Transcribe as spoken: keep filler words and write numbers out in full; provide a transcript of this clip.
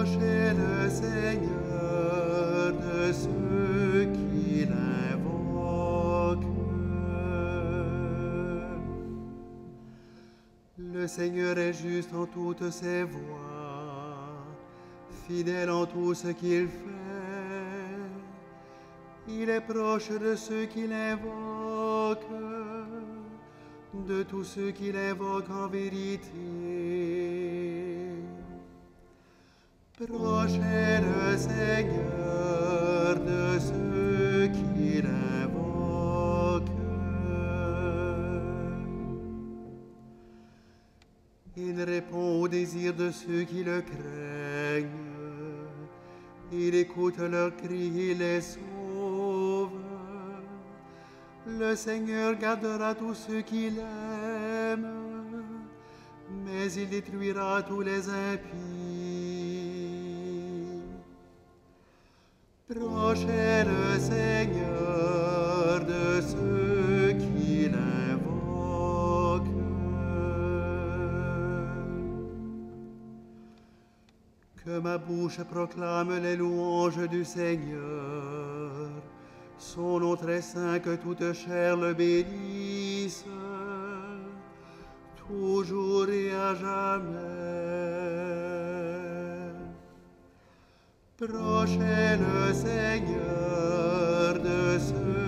Prochez le Seigneur de ceux qui l'invoquent. Le Seigneur est juste en toutes ses voies, fidèle en tout ce qu'il fait. Il est proche de ceux qui l'invoquent, de tous ceux qui l'invoquent en vérité. Proche est le Seigneur de ceux qui l'invoquent. Il répond aux désirs de ceux qui le craignent. Il écoute leurs cris et les sauve. Le Seigneur gardera tous ceux qui l'aiment, mais il détruira tous les impies. Proche est le Seigneur de ceux qui l'invoquent. Que ma bouche proclame les louanges du Seigneur, son nom très saint, que toute chair le bénisse, toujours et à jamais. Proche est le Seigneur de ceux